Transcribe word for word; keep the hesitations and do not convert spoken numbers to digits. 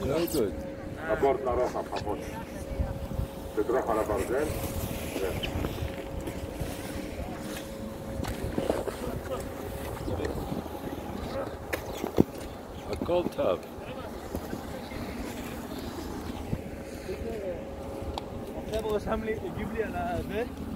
Very good. הבורד לרוחב, חמוד. תדרוך על הברזל. הכל טוב. עכשיו הוא רשם לי, הגיב לי על הזה